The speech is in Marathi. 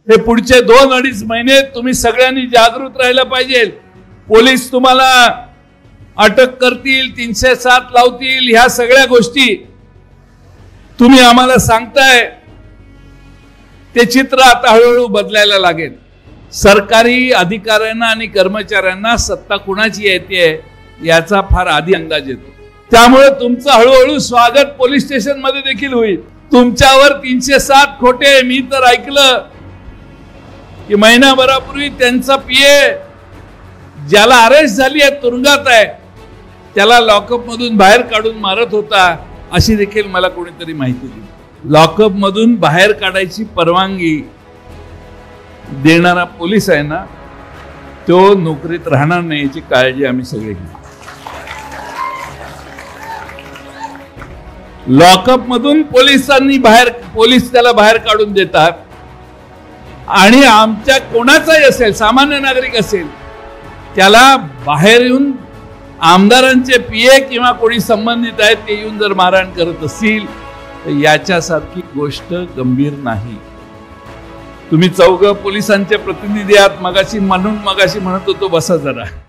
हे पुढचे 2-2.5 महिने तुम्ही सगळ्यांनी जागृत राहायला पाहिजे। पोलीस तुम्हाला अटक करतील, 307 लावतील, ह्या सगळ्या गोष्टी तुम्ही आम्हाला सांगताय, ते चित्र आता हळूहळू बदलायला लागेल। सरकारी अधिकाऱ्यांना आणि कर्मचाऱ्यांना सत्ता कुणाची येते याचा फार आधी अंदाज येतो। त्यामुळे तुमचं हळूहळू स्वागत पोलीस स्टेशन मध्ये देखील होईल। तुमच्यावर 307 खोटे, मी तर ऐकलं की महिनाभरापूर्वी त्यांचा पीए ज्याला अरेस्ट झाली आहे, तुरुंगात आहे, त्याला लॉकअप मधून बाहेर काढून मारत होता, अशी देखील मला कोणीतरी माहिती दिली। लॉकअप मधून बाहेर काढायची परवानगी देणारा पोलीस आहे ना, तो नोकरीत राहणार नाही याची काळजी आम्ही सगळे घेऊ। लॉकअप मधून पोलीस त्याला बाहेर काढून देतात आणि आमच्या कोणाचाही असेल, सामान्य नागरिक असेल, त्याला बाहेर येऊन आमदारांचे पीए किंवा कोणी संबंधित आहेत ते येऊन जर मारहाण करत असतील तर याच्यासारखी गोष्ट गंभीर नाही। तुम्ही 4 पोलिसांचे प्रतिनिधी आहात, मगाशी म्हणत होतो बसा जरा।